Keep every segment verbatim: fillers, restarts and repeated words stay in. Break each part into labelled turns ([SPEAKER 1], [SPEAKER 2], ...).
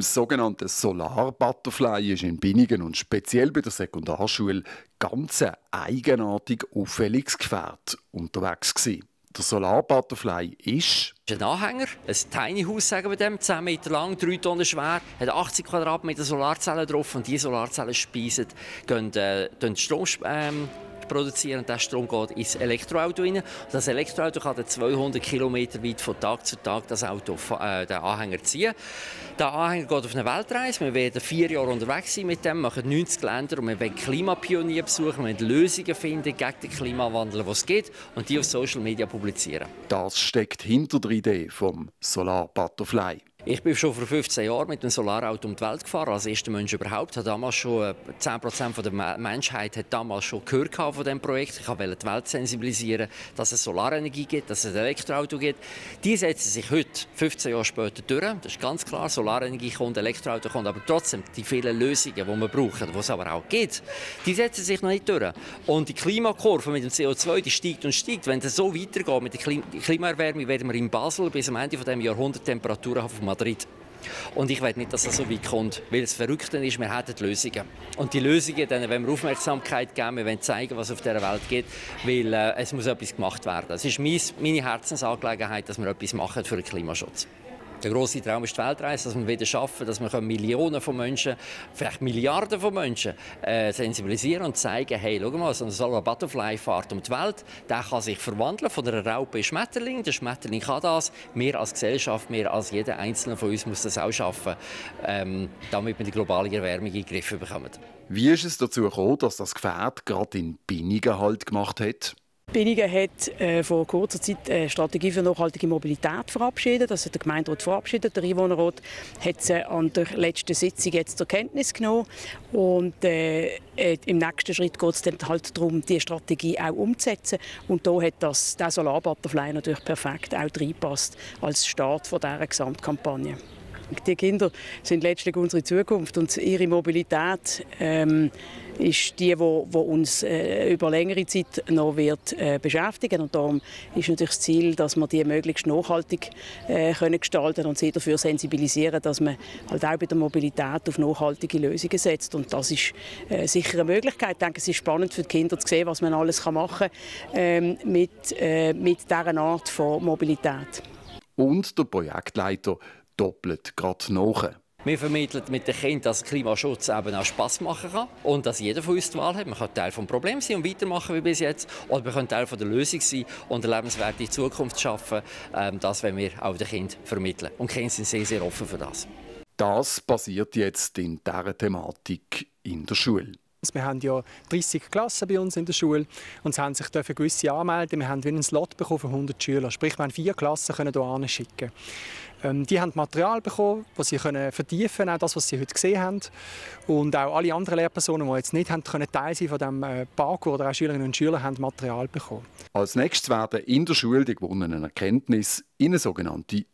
[SPEAKER 1] sogenannten Solar Butterfly ist in Binnigen und speziell bei der Sekundarschule ganz ein eigenartig auffälliges Gefährt unterwegs gewesen. Der Solar Butterfly ist
[SPEAKER 2] ein Anhänger, ein Tiny House, sagen wir dem, zehn Meter lang, drei Tonnen schwer, hat achtzig Quadratmeter Solarzellen drauf und diese Solarzellen speisen, gehen, äh, gehen Strom ähm, produzieren und der Strom geht ins Elektroauto rein. Und das Elektroauto kann dann zweihundert Kilometer weit von Tag zu Tag das Auto, äh, den Anhänger ziehen. Der Anhänger geht auf eine Weltreise. Wir werden vier Jahre unterwegs sein mit dem, machen neunzig Länder und wir wollen Klimapionier besuchen, wir wollen Lösungen finden gegen den Klimawandel, was es geht, und die auf Social Media publizieren.
[SPEAKER 1] Das steckt hinter der Idee vom Solar Butterfly.
[SPEAKER 2] Ich bin schon vor fünfzehn Jahren mit einem Solarauto um die Welt gefahren, als erster Mensch überhaupt. Hat damals schon zehn Prozent der Menschheit hat damals schon gehört von diesem Projekt. Ich wollte die Welt sensibilisieren, dass es Solarenergie gibt, dass es ein Elektroauto gibt. Die setzen sich heute, fünfzehn Jahre später, durch. Das ist ganz klar, Solarenergie kommt, Elektroauto kommt, aber trotzdem, die vielen Lösungen, die wir brauchen, die es aber auch gibt, die setzen sich noch nicht durch. Und die Klimakurve mit dem C O zwei, die steigt und steigt. Wenn es so weitergeht mit der Klimaerwärmung, werden wir in Basel bis am Ende dieses Jahrhunderts Temperaturen haben von Madrid. Und ich will nicht, dass das so weit kommt, weil das Verrückte ist, wir haben Lösungen. Und die Lösungen, denen wollen wir Aufmerksamkeit geben, wir wollen zeigen, was auf dieser Welt geht, weil äh, es muss etwas gemacht werden. Es ist meine Herzensangelegenheit, dass wir etwas machen für den Klimaschutz. Der grosse Traum ist die Weltreise, dass wir wieder schaffen, dass wir Millionen von Menschen, vielleicht Milliarden von Menschen äh, sensibilisieren und zeigen, hey, schau mal, so ein Solar Butterfly fährt um die Welt, der kann sich verwandeln von einer Raupe in Schmetterling. Der Schmetterling kann das. Wir als Gesellschaft, wir als jeder Einzelne von uns muss das auch schaffen, ähm, damit wir die globale Erwärmung in den Griff bekommen.
[SPEAKER 1] Wie ist es dazu gekommen, dass das Gefährt gerade in Binnigen Halt gemacht hat?
[SPEAKER 3] Binnigen hat äh, vor kurzer Zeit eine Strategie für nachhaltige Mobilität verabschiedet. Das hat der Gemeinderat verabschiedet. Der Einwohnerrat hat sie an der letzten Sitzung jetzt zur Kenntnis genommen. Und äh, im nächsten Schritt geht es dann halt darum, diese Strategie auch umzusetzen. Und da hat das, der Solar Butterfly natürlich perfekt auch reingepasst als Start von dieser Gesamtkampagne. Die Kinder sind letztlich unsere Zukunft und ihre Mobilität ähm, ist die, die uns äh, über längere Zeit noch wird, äh, beschäftigen. Und darum ist natürlich das Ziel, dass wir die möglichst nachhaltig äh, können gestalten und sie dafür sensibilisieren, dass man halt auch bei der Mobilität auf nachhaltige Lösungen setzt. Und das ist äh, sicher eine Möglichkeit. Ich denke, es ist spannend für die Kinder zu sehen, was man alles machen kann ähm, mit, äh, mit dieser Art von Mobilität.
[SPEAKER 1] Und der Projektleiter doppelt gerade nach.
[SPEAKER 2] Wir vermitteln mit den Kindern, dass Klimaschutz eben auch Spass machen kann und dass jeder von uns die Wahl hat. Man kann Teil des Problems sein und weitermachen wie bis jetzt, oder man kann Teil der Lösung sein und eine lebenswerte Zukunft schaffen. Ähm, das wollen wir auch den Kindern vermitteln. Und die Kinder sind sehr, sehr offen für das.
[SPEAKER 1] Das passiert jetzt in dieser Thematik in der Schule.
[SPEAKER 4] Wir haben ja dreissig Klassen bei uns in der Schule und es haben sich gewisse anmelden. Wir haben einen Slot bekommen von hundert Schülern. Sprich, wir haben vier Klassen können hier schicken. Ähm, die haben Material bekommen, das sie können vertiefen können, auch das, was sie heute gesehen haben. Und auch alle anderen Lehrpersonen, die jetzt nicht haben, können Teil sein von diesem äh, Parcours, oder auch Schülerinnen und Schüler haben Material bekommen.
[SPEAKER 1] Als nächstes werden in der Schule die gewonnenen Erkenntnisse in eine sogenannte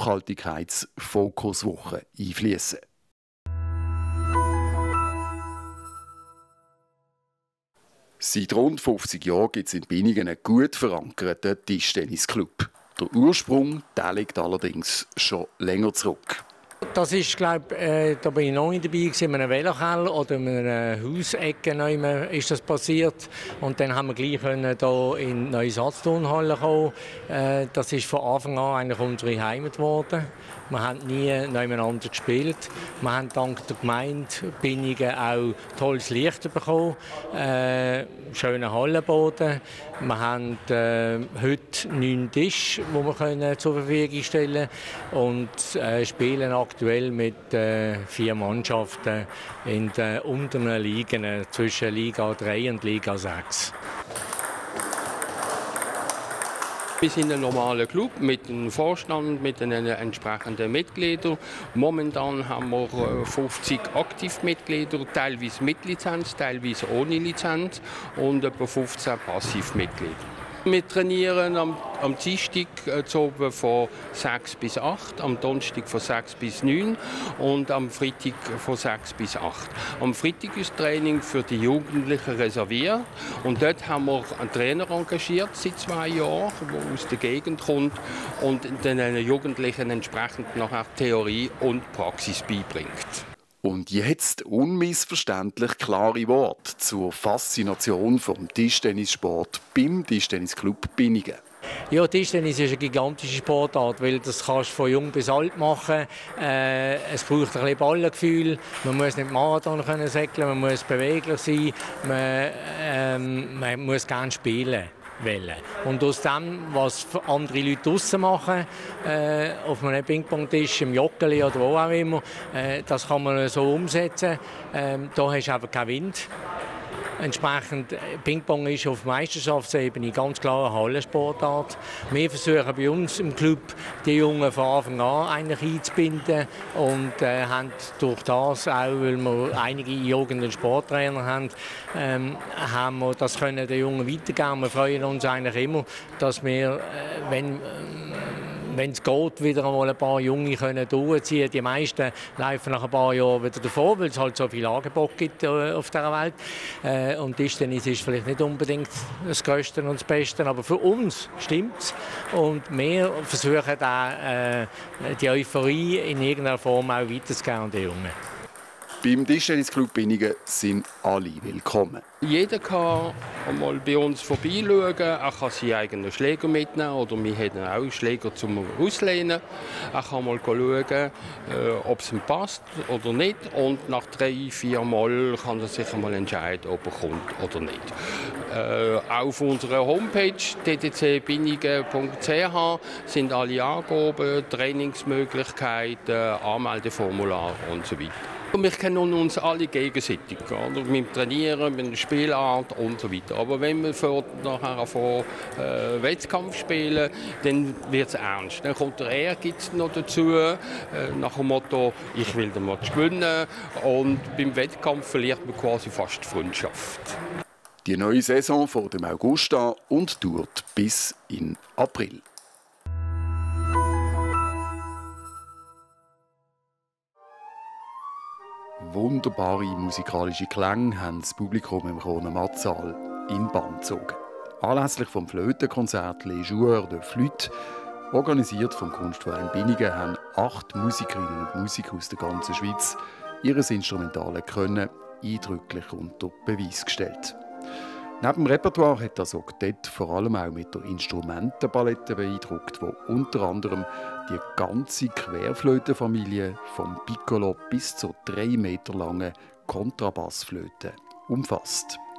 [SPEAKER 1] Nachhaltigkeitsfokuswoche einfließen. Seit rund fünfzig Jahren gibt es in Binnigen einen gut verankerten Tischtennisclub. Der Ursprung der liegt allerdings schon länger zurück.
[SPEAKER 5] Das ist, glaube äh, da bin ich noch nicht dabei gewesen, in einem Velokeller oder in einer Hausecke ist das passiert. Und dann haben wir gleich können da in die neue Satzturnhalle kommen. Äh, das ist von Anfang an eigentlich unsere Heimat geworden. Wir haben nie nebeneinander gespielt. Wir haben dank der Gemeinde Binnigen auch tolles Licht bekommen, äh, schönen Hallenboden. Wir haben äh, heute neun Tische, die wir können zur Verfügung stellen können, und äh, spielen aktuell mit äh, vier Mannschaften in den unteren Ligen äh, zwischen Liga drei und Liga sechs.
[SPEAKER 6] Wir sind ein normaler Club mit einem Vorstand, mit den entsprechenden Mitgliedern. Momentan haben wir fünfzig Aktivmitglieder, teilweise mit Lizenz, teilweise ohne Lizenz, und etwa fünfzehn Passivmitglieder. Wir trainieren am, am Dienstag äh, von sechs bis acht, am Donnerstag von sechs bis neun und am Freitag von sechs bis acht. Am Freitag ist Training für die Jugendlichen reserviert und dort haben wir einen Trainer engagiert seit zwei Jahren, der aus der Gegend kommt und den Jugendlichen entsprechend nachher Theorie und Praxis beibringt.
[SPEAKER 1] Und jetzt unmissverständlich klare Worte zur Faszination vom Tischtennissport beim Tischtennisclub Binnigen.
[SPEAKER 5] Ja, Tischtennis ist eine gigantische Sportart, weil das kannst du von jung bis alt machen. Äh, es braucht ein bisschen Ballengefühl. Man muss nicht Marathon können segeln, man muss beweglich sein, man, ähm, man muss gerne spielen. Wollen. Und aus dem, was andere Leute draussen machen, äh, auf einem Ping-Pong-Tisch, im Joggeli oder wo auch immer, äh, das kann man so umsetzen. Ähm, da hast du einfach keinen Wind. Entsprechend, Ping-Pong ist auf Meisterschaftsebene ganz klar eine Hallensportart. Wir versuchen bei uns im Club, die Jungen von Anfang an eigentlich einzubinden und äh, haben durch das auch, weil wir einige Jugend- und Sporttrainer haben, ähm, haben wir das können den Jungen weitergeben. Wir freuen uns eigentlich immer, dass wir, äh, wenn äh, wenn es geht, wieder einmal ein paar Junge können durchziehen. Die meisten laufen nach ein paar Jahren wieder davon, weil es halt so viel Angebot gibt äh, auf dieser Welt. Äh, und Tischtennis ist vielleicht nicht unbedingt das Größte und das Beste, aber für uns stimmt es. Und wir versuchen da, äh, die Euphorie in irgendeiner Form auch weiterzugeben an die Jungen.
[SPEAKER 1] Beim Tischtennisclub Binnigen sind alle willkommen.
[SPEAKER 6] Jeder kann einmal bei uns vorbeischauen. Er kann seinen eigenen Schläger mitnehmen oder wir haben auch Schläger zum Auslehnen. Er kann mal schauen, äh, ob es ihm passt oder nicht. Und nach drei, vier Mal kann er sich einmal entscheiden, ob er kommt oder nicht. Äh, auf unserer Homepage d t c binnigen punkt c h sind alle Angaben, Trainingsmöglichkeiten, Anmeldeformular und so weiter. Wir kennen uns alle gegenseitig, oder? Mit dem Trainieren, mit der Spielart und so weiter. Aber wenn wir vor, nachher vor äh, Wettkampf spielen, dann wird es ernst. Dann kommt der Ehrgeiz noch dazu, äh, nach dem Motto, ich will den Match gewinnen. Und beim Wettkampf verliert man quasi fast die Freundschaft.
[SPEAKER 1] Die neue Saison fängt im August an und dauert bis in April. Wunderbare musikalische Klänge haben das Publikum im Kronen-Matt-Saal in Bann gezogen. Anlässlich vom Flötenkonzert «Les Joueurs de Flûte», organisiert vom Kunstverein Binnigen, haben acht Musikerinnen und Musiker aus der ganzen Schweiz ihr instrumentales Können eindrücklich unter Beweis gestellt. Neben dem Repertoire hat das Oktett vor allem auch mit der Instrumentenpalette beeindruckt, wo unter anderem die ganze Querflötenfamilie vom Piccolo bis zur drei Meter langen Kontrabassflöte umfasst.